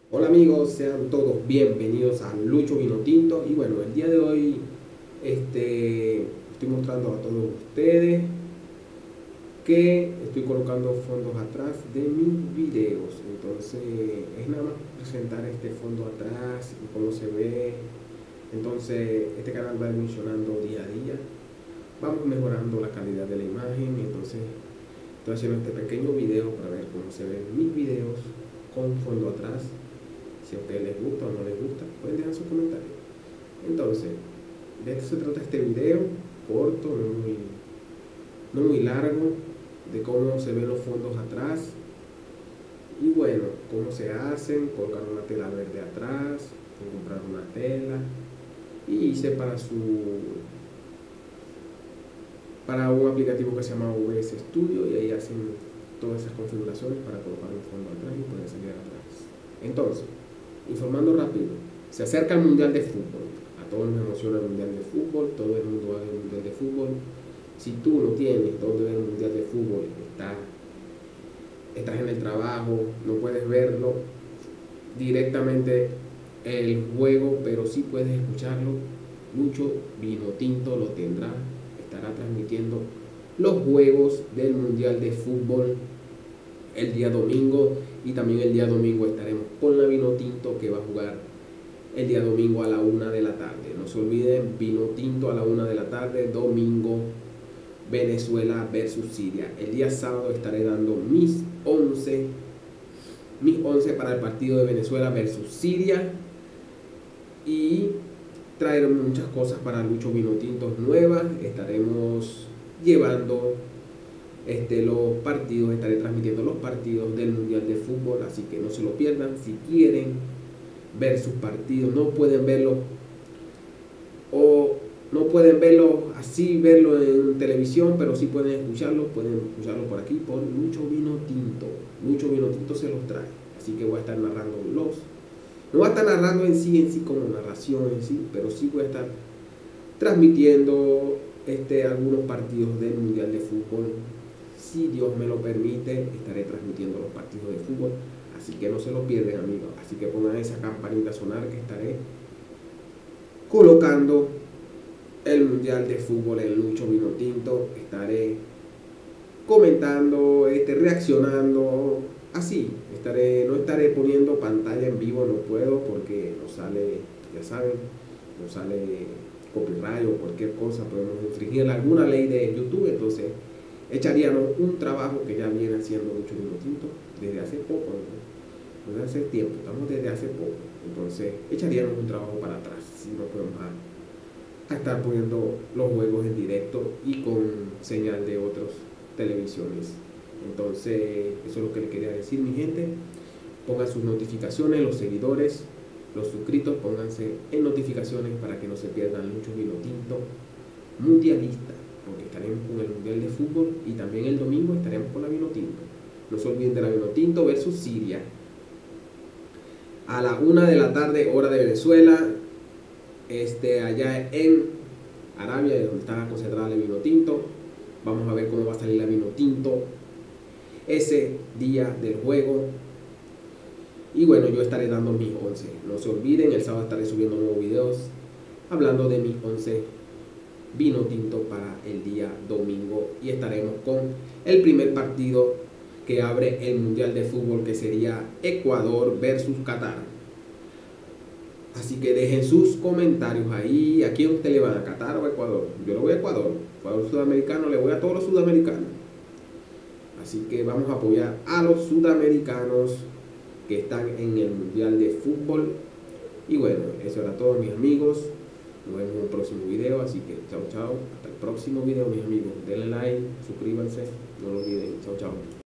Hola amigos, sean todos bienvenidos a Lucho Vinotinto. Y bueno, el día de hoy estoy mostrando a todos ustedes que estoy colocando fondos atrás de mis videos. Entonces es nada más presentar este fondo atrás y cómo se ve. Entonces este canal va evolucionando día a día, vamos mejorando la calidad de la imagen. Entonces estoy haciendo este pequeño video para ver cómo se ven mis videos con fondo atrás. Si a ustedes les gusta o no les gusta, pueden dejar sus comentarios. Entonces, de esto se trata este video, corto, no muy largo, de cómo se ven los fondos atrás. Y bueno, cómo se hacen, colocar una tela verde atrás, comprar una tela. Y hice para un aplicativo que se llama OBS Studio, y ahí hacen todas esas configuraciones para colocar un fondo atrás y poder salir atrás. Entonces, informando rápido, se acerca el Mundial de Fútbol. A todos nos emociona el Mundial de Fútbol, todo el mundo va a ver el Mundial de Fútbol. Si tú no tienes dónde ver el Mundial de Fútbol, estás en el trabajo, no puedes verlo directamente el juego, pero sí puedes escucharlo. Lucho Vinotinto lo tendrá, estará transmitiendo los juegos del Mundial de Fútbol el día domingo, y también el día domingo estaremos con la Vinotinto, que va a jugar el día domingo a la 1 de la tarde. No se olviden, Vinotinto a la 1 de la tarde, domingo, Venezuela versus Siria. El día sábado estaré dando mis 11 para el partido de Venezuela versus Siria, y traer muchas cosas para Lucho Vinotintos nuevas. Estaremos llevando los partidos, estaré transmitiendo los partidos del Mundial de Fútbol, así que no se lo pierdan. Si quieren ver sus partidos, no pueden verlo así, verlo en televisión, pero sí pueden escucharlo por aquí, por Lucho Vinotinto. Lucho Vinotinto se los trae, así que voy a estar narrando no voy a estar narrando en sí como narración en sí, pero sí voy a estar transmitiendo algunos partidos del Mundial de Fútbol. Si Dios me lo permite, estaré transmitiendo los partidos de fútbol, así que no se lo pierden, amigos. Así que pongan esa campanita a sonar, que estaré colocando el Mundial de Fútbol en Lucho Vinotinto. Estaré comentando, reaccionando, así. No estaré poniendo pantalla en vivo, no puedo, porque nos sale, ya saben, nos sale copyright o cualquier cosa, podemos infringir alguna ley de YouTube. Entonces echaríamos un trabajo que ya viene haciendo Lucho Vinotinto desde hace poco, ¿no? Desde hace tiempo, estamos desde hace poco. Entonces echaríamos un trabajo para atrás si no podemos a estar poniendo los juegos en directo y con señal de otras televisiones. Entonces eso es lo que le quería decir, mi gente. Pongan sus notificaciones, los seguidores, los suscritos, pónganse en notificaciones para que no se pierdan Lucho Vinotinto mundialista, porque estaremos con el Mundial de Fútbol, y también el domingo estaremos con la Vinotinto. No se olviden de la Vinotinto versus Siria a la 1 de la tarde, hora de Venezuela, allá en Arabia, donde está concentrada la Vinotinto. Vamos a ver cómo va a salir la Vinotinto ese día del juego. Y bueno, yo estaré dando mis 11. No se olviden, el sábado estaré subiendo nuevos videos hablando de mis 11 Vinotinto para el día domingo, y estaremos con el primer partido que abre el Mundial de Fútbol, que sería Ecuador versus Qatar. Así que dejen sus comentarios ahí. ¿A quién usted le va? ¿A Qatar o a Ecuador? Yo le voy a Ecuador. Ecuador sudamericano, le voy a todos los sudamericanos. Así que vamos a apoyar a los sudamericanos que están en el Mundial de Fútbol. Y bueno, eso era todo, mis amigos. Nos vemos en un próximo video, así que chao, chao. Hasta el próximo video, mis amigos. Denle like, suscríbanse, no lo olviden. Chao, chao.